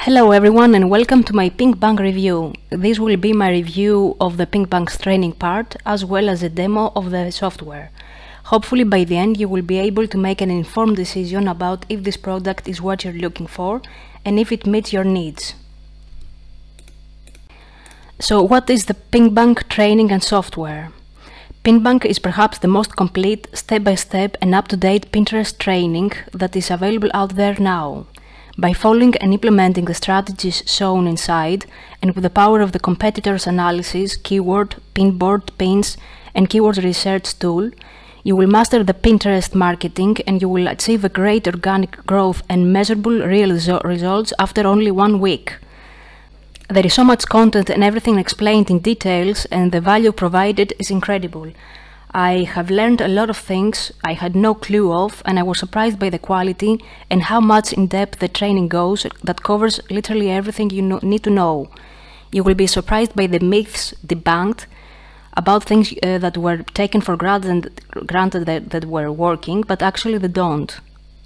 Hello everyone and welcome to my Pinbank review. This will be my review of the Pinbank's training part as well as a demo of the software. Hopefully by the end you will be able to make an informed decision about if this product is what you're looking for and if it meets your needs. So what is the Pinbank training and software? Pinbank is perhaps the most complete, step-by-step and up-to-date Pinterest training that is available out there now. By following and implementing the strategies shown inside, and with the power of the competitors analysis, keyword, pinboard, pins, and keyword research tool, you will master the Pinterest marketing and you will achieve a great organic growth and measurable real results after only 1 week. There is so much content and everything explained in details, and the value provided is incredible. I have learned a lot of things I had no clue of, and I was surprised by the quality and how much in depth the training goes that covers literally everything you need to know. You will be surprised by the myths debunked about things that were taken for granted that were working, but actually they don't.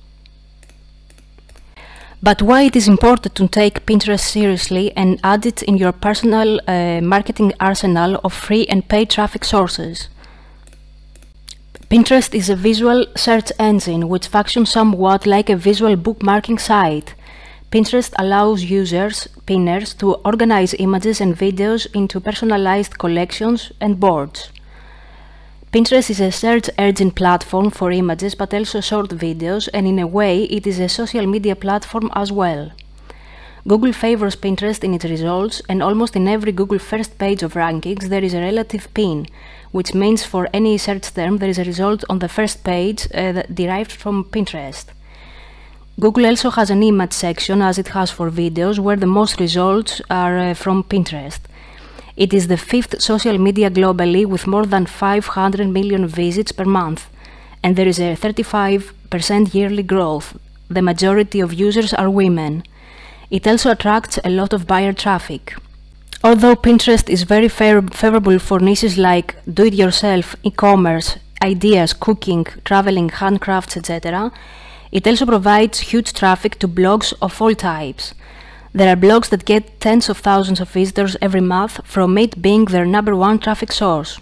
But why it is important to take Pinterest seriously and add it in your personal marketing arsenal of free and paid traffic sources. Pinterest is a visual search engine which functions somewhat like a visual bookmarking site. Pinterest allows users, pinners, to organize images and videos into personalized collections and boards. Pinterest is a search engine platform for images but also short videos, and in a way it is a social media platform as well. Google favors Pinterest in its results, and almost in every Google first page of rankings there is a relative pin, which means for any search term there is a result on the first page derived from Pinterest. Google also has an image section, as it has for videos, where the most results are from Pinterest. It is the 5th social media globally with more than 500 million visits per month, and there is a 35% yearly growth. The majority of users are women. It also attracts a lot of buyer traffic. Although Pinterest is very favorable for niches like do-it-yourself, e-commerce, ideas, cooking, traveling, handcrafts, etc., it also provides huge traffic to blogs of all types. There are blogs that get tens of thousands of visitors every month, from it being their #1 traffic source.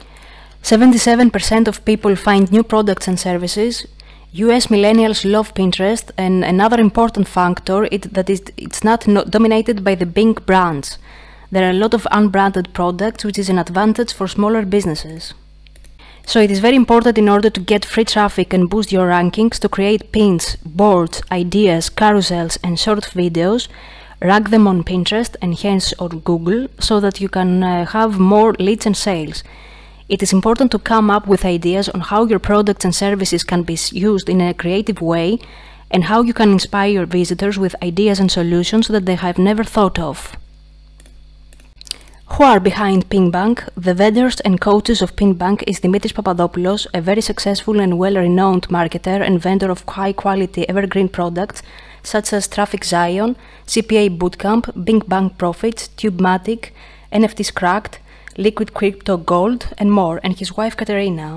77% of people find new products and services. US millennials love Pinterest, and another important factor is that it's not dominated by the big brands. There are a lot of unbranded products, which is an advantage for smaller businesses. So it is very important, in order to get free traffic and boost your rankings, to create pins, boards, ideas, carousels and short videos, rank them on Pinterest and hence on Google, so that you can have more leads and sales. It is important to come up with ideas on how your products and services can be used in a creative way, and how you can inspire your visitors with ideas and solutions that they have never thought of. Who are behind Pinbank? The vendors and coaches of Pinbank is Dimitris Papadopoulos, a very successful and well-renowned marketer and vendor of high-quality evergreen products such as Traffic Zion, CPA Bootcamp, Pinbank Profits, Tubematic, NFTs Cracked, Liquid Crypto Gold, and more, and his wife Katerina.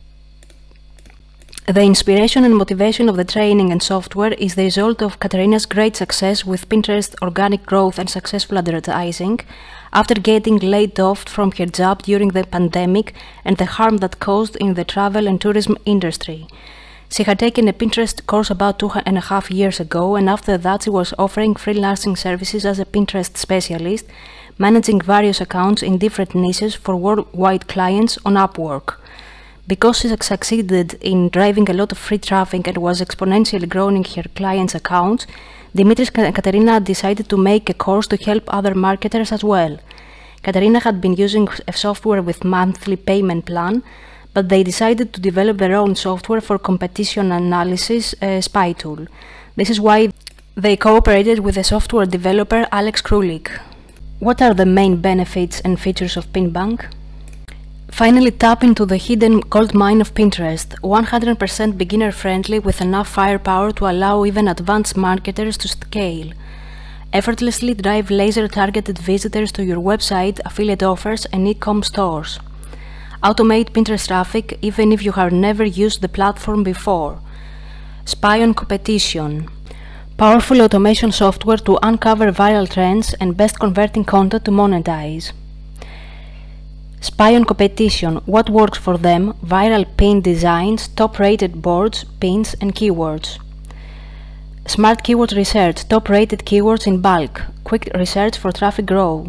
The inspiration and motivation of the training and software is the result of Katerina's great success with Pinterest organic growth and successful advertising, after getting laid off from her job during the pandemic and the harm that caused in the travel and tourism industry. She had taken a Pinterest course about 2.5 years ago, and after that she was offering freelancing services as a Pinterest specialist, managing various accounts in different niches for worldwide clients on Upwork. Because she succeeded in driving a lot of free traffic and was exponentially growing her clients' accounts, Dimitris and Katerina decided to make a course to help other marketers as well. Katerina had been using a software with monthly payment plan, but they decided to develop their own software for competition analysis, Spytool. This is why they cooperated with the software developer Alex Krulik. What are the main benefits and features of Pinbank? Finally, tap into the hidden gold mine of Pinterest, 100% beginner friendly with enough firepower to allow even advanced marketers to scale. Effortlessly drive laser targeted visitors to your website, affiliate offers and Ecom stores. Automate Pinterest traffic even if you have never used the platform before. Spy on competition. Powerful automation software to uncover viral trends and best converting content to monetize. Spy on competition, what works for them, viral pin designs, top-rated boards, pins and keywords. Smart keyword research, top-rated keywords in bulk, quick research for traffic growth.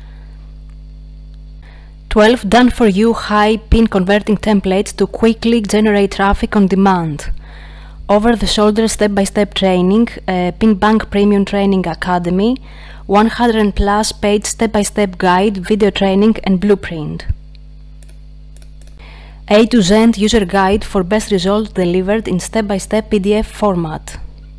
12 done-for-you high pin converting templates to quickly generate traffic on demand. Over-the-shoulder step-by-step training, Pinbank Premium Training Academy, 100 plus page step-by-step guide, video training and blueprint. A to Z user guide for best results delivered in step-by-step PDF format.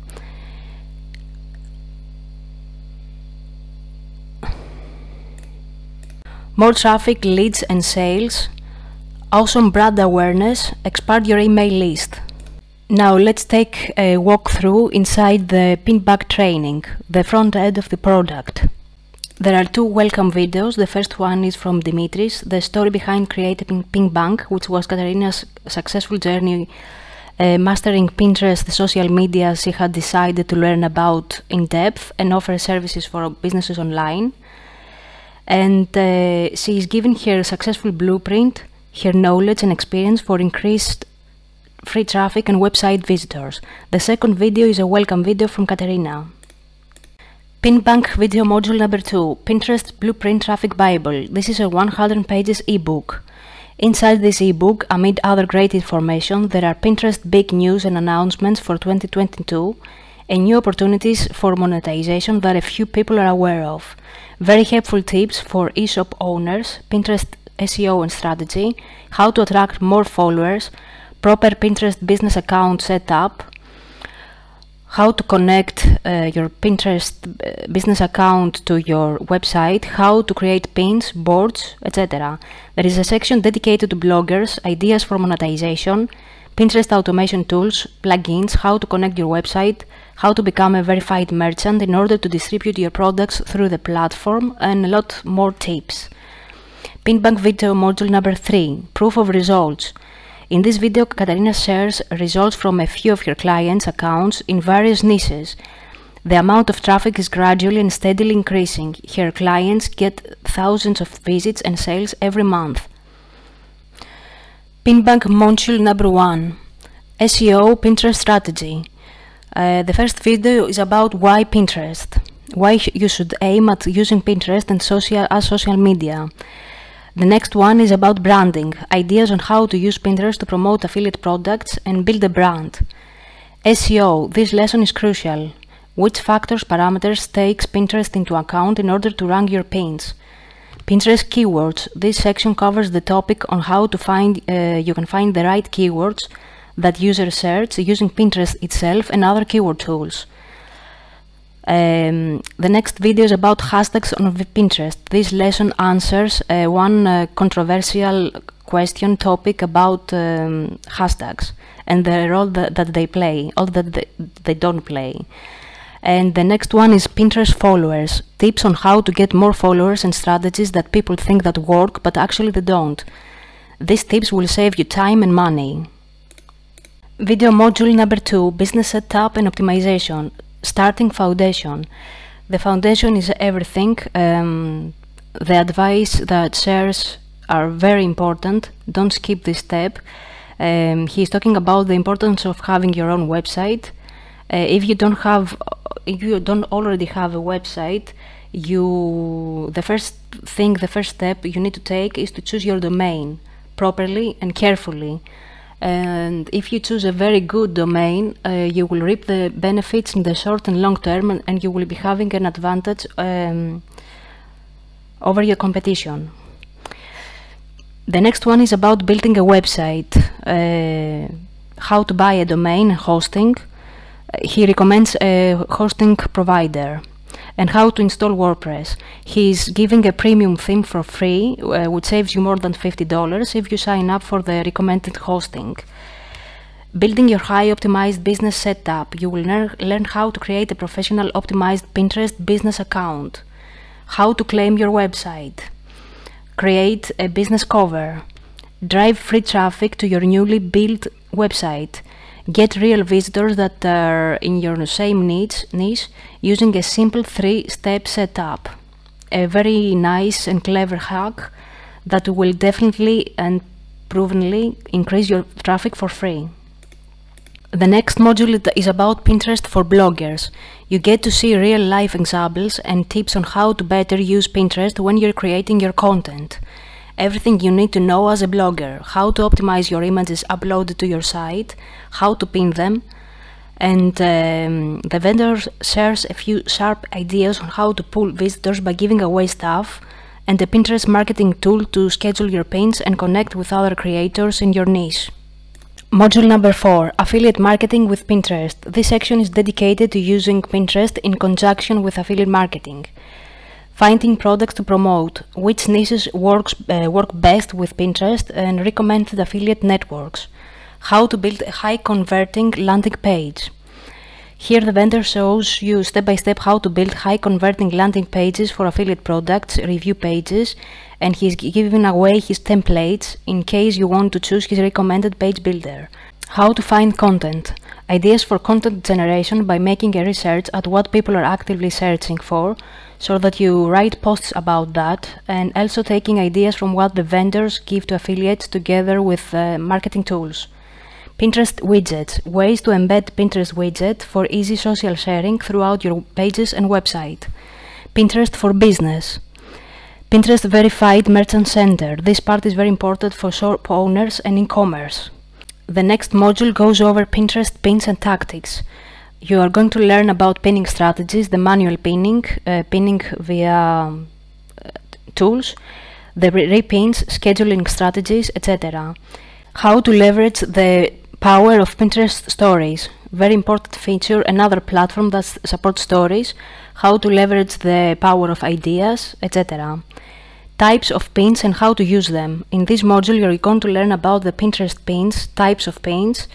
More traffic, leads and sales. Awesome brand awareness. Expand your email list. Now let's take a walkthrough inside the Pinbank training, the front end of the product. There are two welcome videos. The first one is from Dimitris, the story behind creating Pinbank, which was Katerina's successful journey mastering Pinterest, the social media she had decided to learn about in depth and offer services for businesses online. And she is giving her successful blueprint, her knowledge and experience for increased free traffic and website visitors. The second video is a welcome video from Katerina. Pinbank video module number 2, Pinterest Blueprint Traffic Bible. This is a 100 pages ebook. Inside this ebook, amid other great information, there are Pinterest big news and announcements for 2022 and new opportunities for monetization that a few people are aware of. Very helpful tips for eShop owners, Pinterest SEO and strategy, how to attract more followers, proper Pinterest business account setup, how to connect your Pinterest business account to your website, how to create pins, boards, etc. There is a section dedicated to bloggers, ideas for monetization, Pinterest automation tools, plugins, how to connect your website, how to become a verified merchant in order to distribute your products through the platform, and a lot more tips. Pinbank video module number 3, proof of results. In this video, Katerina shares results from a few of her clients' accounts in various niches. The amount of traffic is gradually and steadily increasing. Her clients get thousands of visits and sales every month. Pinbank module number 1, SEO Pinterest strategy. The first video is about why Pinterest, why you should aim at using Pinterest and social media. The next one is about branding, ideas on how to use Pinterest to promote affiliate products and build a brand. SEO, this lesson is crucial. Which factors, parameters takes Pinterest into account in order to rank your pins? Pinterest keywords, this section covers the topic on how to find, you can find the right keywords that users search using Pinterest itself and other keyword tools. The next video is about hashtags on Pinterest. This lesson answers one controversial question topic about hashtags and the role that they play, or that they don't play. And the next one is Pinterest followers, tips on how to get more followers and strategies that people think that work but actually they don't. These tips will save you time and money. Video module number 2, business setup and optimization. Starting foundation. The foundation is everything. The advice that shares are very important. Don't skip this step. He's talking about the importance of having your own website. If you don't already have a website, the first step you need to take is to choose your domain properly and carefully. And if you choose a very good domain, you will reap the benefits in the short and long term, and you will be having an advantage over your competition. The next one is about building a website, how to buy a domain and hosting. He recommends a hosting provider and how to install WordPress. He's giving a premium theme for free, which saves you more than $50 if you sign up for the recommended hosting. Building your high optimized business setup. You will learn how to create a professional optimized Pinterest business account, how to claim your website, create a business cover, drive free traffic to your newly built website, Get real visitors that are in your same niche using a simple 3-step setup. A very nice and clever hack that will definitely and provenly increase your traffic for free. The next module is about Pinterest for bloggers. You get to see real-life examples and tips on how to better use Pinterest when you're creating your content. Everything you need to know as a blogger: how to optimize your images uploaded to your site, how to pin them, and the vendor shares a few sharp ideas on how to pull visitors by giving away stuff, and a Pinterest marketing tool to schedule your pins and connect with other creators in your niche. Module number 4, Affiliate Marketing with Pinterest. This section is dedicated to using Pinterest in conjunction with affiliate marketing. Finding products to promote, which niches work best with Pinterest, and recommended affiliate networks. How to build a high-converting landing page. Here the vendor shows you step-by-step how to build high-converting landing pages for affiliate products, review pages, and he's giving away his templates in case you want to choose his recommended page builder. How to find content. Ideas for content generation by making a research at what people are actively searching for, so that you write posts about that, and also taking ideas from what the vendors give to affiliates together with marketing tools. Pinterest widgets. Ways to embed Pinterest widget for easy social sharing throughout your pages and website. Pinterest for business. Pinterest Verified Merchant Center. This part is very important for shop owners and e-commerce. The next module goes over Pinterest pins and tactics. You are going to learn about pinning strategies, the manual pinning, pinning via tools, the repins, scheduling strategies, etc. How to leverage the power of Pinterest stories. Very important feature, another platform that supports stories. How to leverage the power of ideas, etc. Types of pins and how to use them. In this module you're going to learn about the Pinterest pins, types of pins,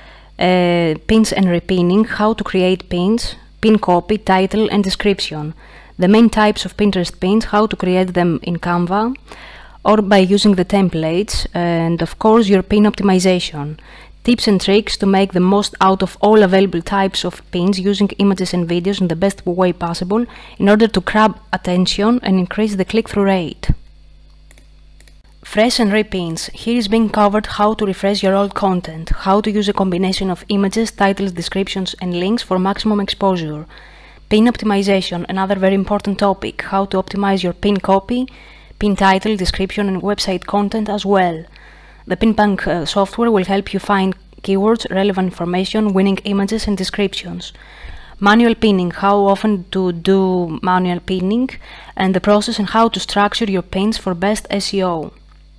pins and repinning, how to create pins, pin copy, title and description. The main types of Pinterest pins, how to create them in Canva or by using the templates, and of course your pin optimization. Tips and tricks to make the most out of all available types of pins using images and videos in the best way possible in order to grab attention and increase the click-through rate. Fresh and repins. Here is being covered how to refresh your old content, how to use a combination of images, titles, descriptions and links for maximum exposure. Pin optimization, another very important topic, how to optimize your pin copy, pin title, description and website content as well. The Pinbank software will help you find keywords, relevant information, winning images and descriptions. Manual pinning, how often to do manual pinning and the process and how to structure your pins for best SEO.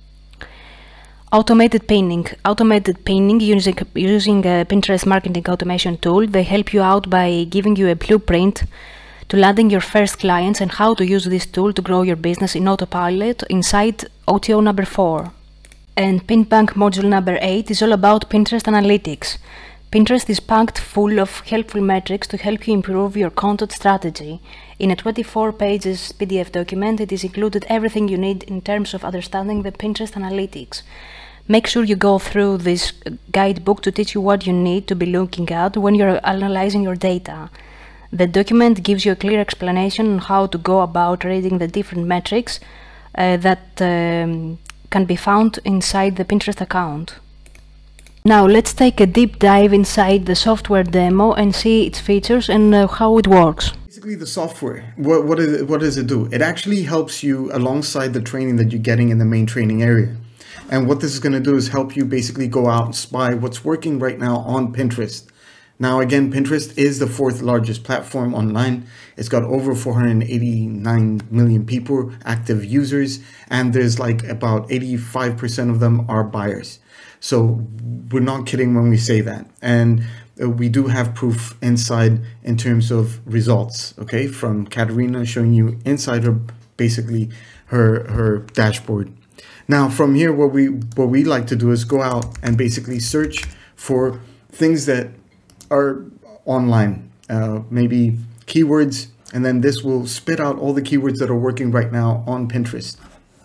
Automated pinning. Automated pinning using a Pinterest marketing automation tool. They help you out by giving you a blueprint to landing your first clients and how to use this tool to grow your business in autopilot inside OTO number 4. And Pinbank module number 8 is all about Pinterest analytics. Pinterest is packed full of helpful metrics to help you improve your content strategy. In a 24 pages PDF document, it is included everything you need in terms of understanding the Pinterest analytics. Make sure you go through this guidebook to teach you what you need to be looking at when you're analyzing your data. The document gives you a clear explanation on how to go about reading the different metrics that can be found inside the Pinterest account. Now let's take a deep dive inside the software demo and see its features and how it works. Basically the software, what does it do? It actually helps you alongside the training that you're getting in the main training area. And what this is going to do is help you basically go out and spy what's working right now on Pinterest. Now again, Pinterest is the 4th largest platform online. It's got over 489 million people, active users, and there's like about 85% of them are buyers. So we're not kidding when we say that. And we do have proof inside in terms of results, okay, from Katerina showing you inside her, basically her dashboard. Now from here, what we like to do is go out and basically search for things that are online, maybe keywords, and then this will spit out all the keywords that are working right now on Pinterest.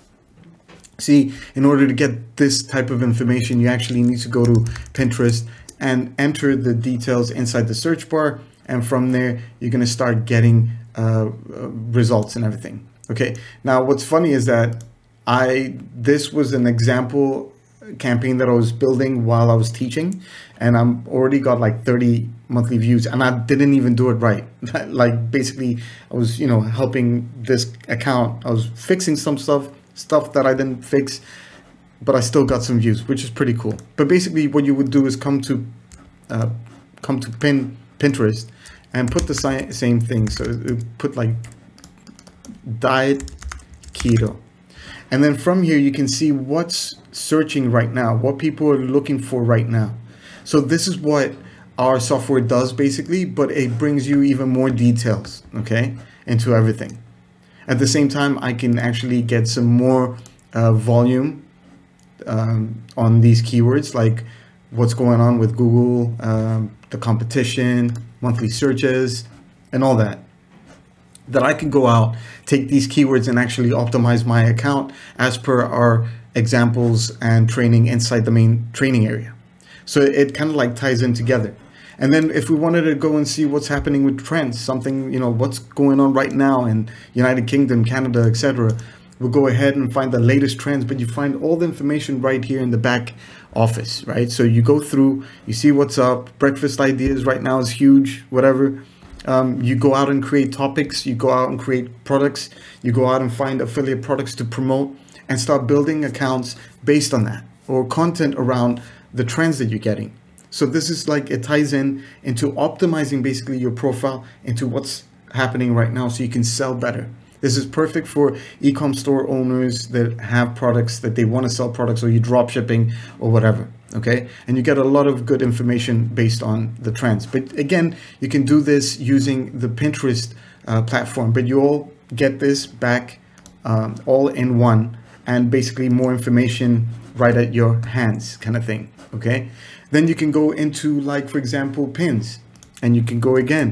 See, in order to get this type of information, you actually need to go to Pinterest and enter the details inside the search bar. And from there, you're going to start getting results and everything. Okay. Now, what's funny is that this was an example campaign that I was building while I was teaching, and I'm already got like 30 monthly views, and I didn't even do it right. Like basically I was, helping this account. I was fixing some stuff that I didn't fix, but I still got some views, which is pretty cool. But basically what you would do is come to Pinterest and put the same thing. So put like diet keto. And then from here, you can see what's searching right now, what people are looking for right now. So this is what our software does basically, but it brings you even more details, okay, into everything. At the same time, I can actually get some more volume on these keywords, like what's going on with Google, the competition, monthly searches, and all that. That I can go out, take these keywords and actually optimize my account as per our examples and training inside the main training area. So it kind of like ties in together. And then if we wanted to go and see what's happening with trends, something, what's going on right now in United Kingdom, Canada, etc., we'll go ahead and find the latest trends, but you find all the information right here in the back office, right? So you go through, you see what's up, breakfast ideas right now is huge, whatever. You go out and create topics, you go out and create products, you go out and find affiliate products to promote and start building accounts based on that, or content around the trends that you're getting. So this is like, it ties into optimizing basically your profile into what's happening right now so you can sell better. This is perfect for e-com store owners that have products that they want to sell products, or you drop shipping or whatever. Okay. And you get a lot of good information based on the trends. But again, you can do this using the Pinterest platform, but you all get this back all in one, and basically more information right at your hands kind of thing. Okay. Then you can go into, like, for example, pins, and you can go again,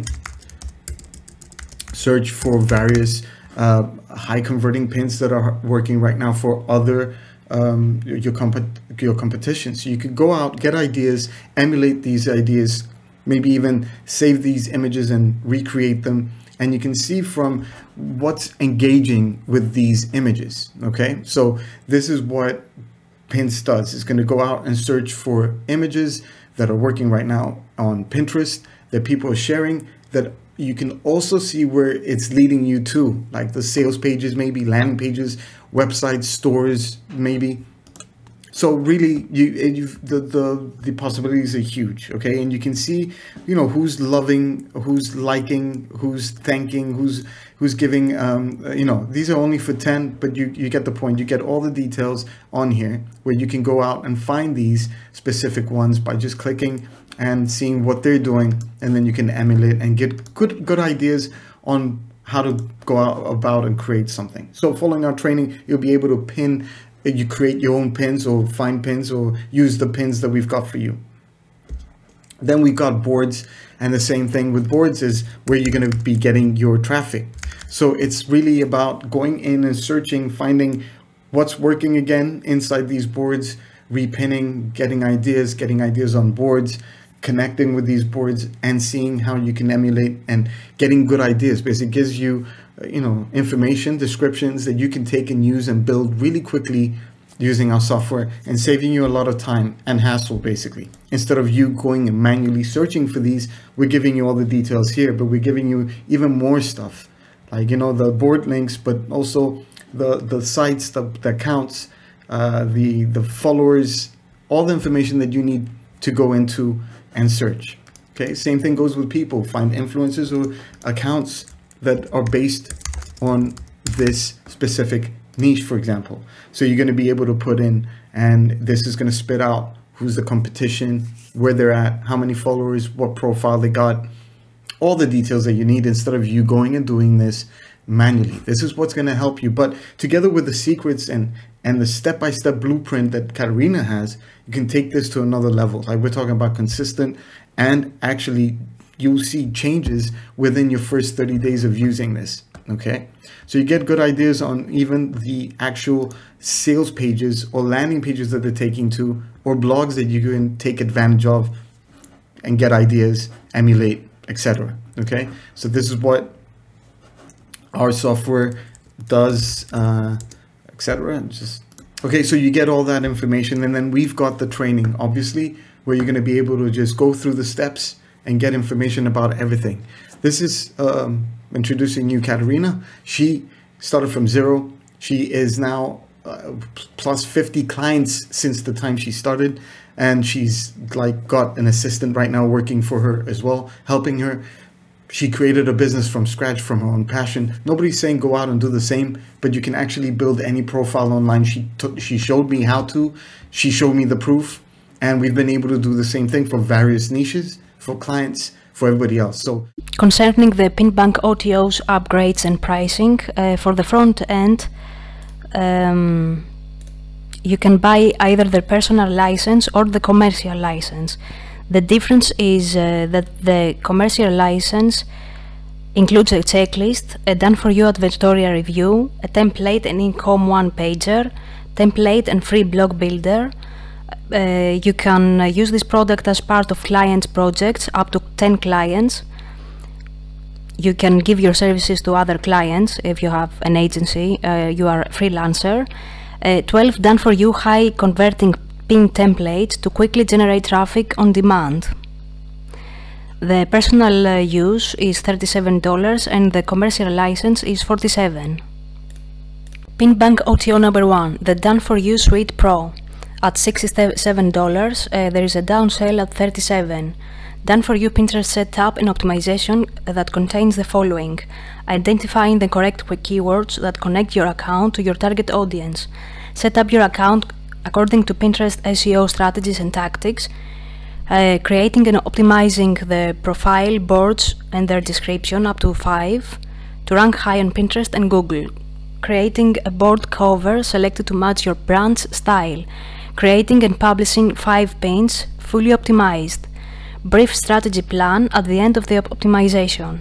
search for various high converting pins that are working right now for other your competition. So you could go out, get ideas, emulate these ideas, maybe even save these images and recreate them, and you can see from what's engaging with these images. Okay, so this is what Pins does. It's going to go out and search for images that are working right now on Pinterest that people are sharing, that you can also see where it's leading you to, like the sales pages, maybe landing pages, websites, stores, maybe. So really, the possibilities are huge. Okay, and you can see, who's loving, who's liking, who's thanking, who's giving. These are only for 10, but you get the point. You get all the details on here, where you can go out and find these specific ones by just clicking and seeing what they're doing, and then you can emulate and get good ideas on how to go out about and create something. So following our training, you'll be able to pin. You create your own pins, or find pins, or use the pins that we've got for you. Then we've got boards, and the same thing with boards is where you're going to be getting your traffic. So it's really about going in and searching, finding what's working again inside these boards, repinning, getting ideas on boards, connecting with these boards, and seeing how you can emulate and getting good ideas, because it gives you information, descriptions that you can take and use and build really quickly using our software, and saving you a lot of time and hassle. Basically, instead of you going and manually searching for these, we're giving you all the details here, but we're giving you even more stuff, like the board links, but also the sites, the accounts, the followers, all the information that you need to go into and search. Okay, same thing goes with people. Find influencers or accounts that are based on this specific niche, for example. So you're going to be able to put in, and this is going to spit out who's the competition, where they're at, how many followers, what profile they got, all the details that you need, instead of you going and doing this manually. This is what's going to help you. But together with the secrets and the step-by-step blueprint that Katarina has, you can take this to another level. Like, we're talking about consistent, and actually you'll see changes within your first 30 days of using this. Okay, so you get good ideas on even the actual sales pages or landing pages that they're taking to, or blogs that you can take advantage of, and get ideas, emulate, etc. Okay, so this is what our software does, etc. Just okay, so you get all that information, and then we've got the training, obviously, where you're going to be able to just go through the steps and get information about everything. This is introducing you, Katerina. She started from zero. She is now plus 50 clients since the time she started, and she's like got an assistant right now working for her as well, helping her. She created a business from scratch from her own passion. Nobody's saying go out and do the same, but you can actually build any profile online. She showed me how to. She showed me the proof, and we've been able to do the same thing for various niches, for clients, for everybody else. So concerning the Pinbank OTOs upgrades and pricing, for the front end, you can buy either the personal license or the commercial license. The difference is that the commercial license includes a checklist, a done-for-you advertorial review, a template and Ecom one-pager, template and free blog builder. You can use this product as part of clients' projects, up to 10 clients. You can give your services to other clients if you have an agency, you are a freelancer. 12 done-for-you high-converting pin templates to quickly generate traffic on demand. The personal use is $37 and the commercial license is $47. Pinbank OTO number 1, the Done-for-You Suite Pro. At $67, there is a down sale at $37. Done-for-you Pinterest setup and optimization that contains the following: identifying the correct keywords that connect your account to your target audience, set up your account according to Pinterest SEO strategies and tactics, creating and optimizing the profile boards and their description up to 5 to rank high on Pinterest and Google, creating a board cover selected to match your brand's style, creating and publishing 5 pins fully optimized, brief strategy plan at the end of the optimization.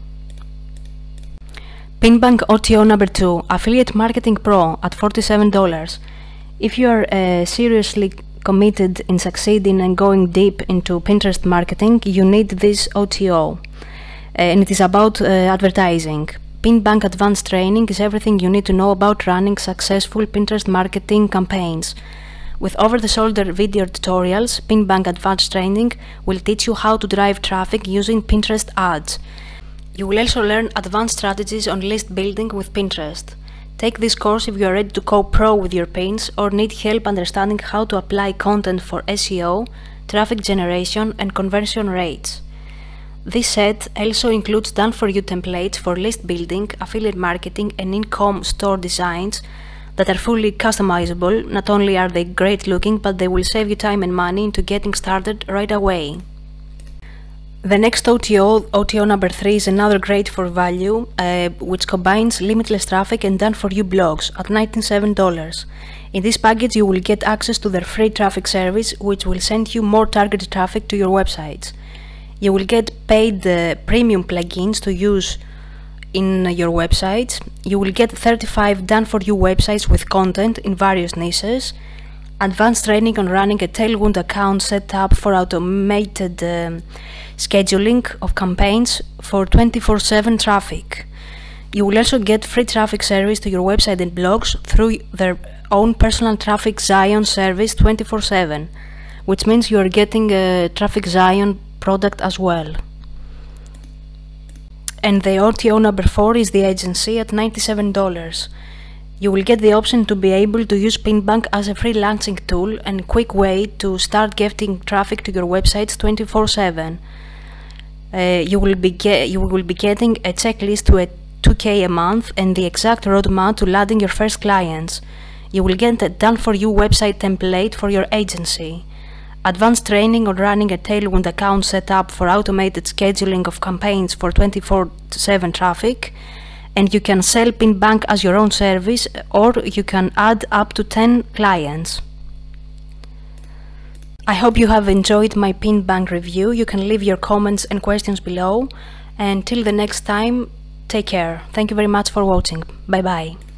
Pinbank OTO number 2, Affiliate Marketing Pro at $47. If you are seriously committed in succeeding and going deep into Pinterest marketing, you need this OTO, and it is about advertising. Pinbank Advanced Training is everything you need to know about running successful Pinterest marketing campaigns. With over-the-shoulder video tutorials, Pinbank Advanced Training will teach you how to drive traffic using Pinterest ads. You will also learn advanced strategies on list building with Pinterest. Take this course if you are ready to go pro with your pins or need help understanding how to apply content for SEO, traffic generation and conversion rates. This set also includes done-for-you templates for list building, affiliate marketing and Ecom store designs that are fully customizable. Not only are they great looking, but they will save you time and money into getting started right away. The next OTO number 3, is another great for value, which combines limitless traffic and done-for-you blogs at $97. In this package you will get access to their free traffic service, which will send you more targeted traffic to your websites. You will get paid premium plugins to use in your websites. You will get 35 done-for-you websites with content in various niches, advanced training on running a Tailwind account set up for automated scheduling of campaigns for 24/7 traffic. You will also get free traffic service to your website and blogs through their own personal Traffic Zion service 24/7, which means you are getting a Traffic Zion product as well. And the OTO number 4 is the agency at $97. You will get the option to be able to use Pinbank as a freelancing tool and quick way to start getting traffic to your websites 24/7. You will be getting a checklist to a $2K a month and the exact roadmap to landing your first clients. You will get a done-for-you website template for your agency, advanced training on running a Tailwind account set up for automated scheduling of campaigns for 24/7 traffic, and you can sell Pinbank as your own service, or you can add up to 10 clients. I hope you have enjoyed my Pinbank review. You can leave your comments and questions below. And till the next time, take care. Thank you very much for watching. Bye bye.